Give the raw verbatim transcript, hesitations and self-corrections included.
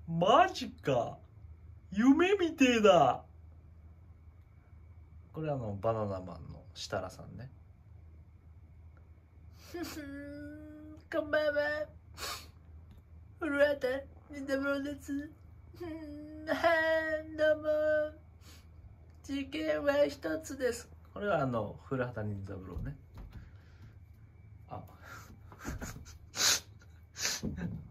マジか。夢みてえだ。これあのバナナマンの設楽さんね。こんばんは。古畑任三郎です。はいどうも。事件は一つです。これはあの古畑任三郎ね。あ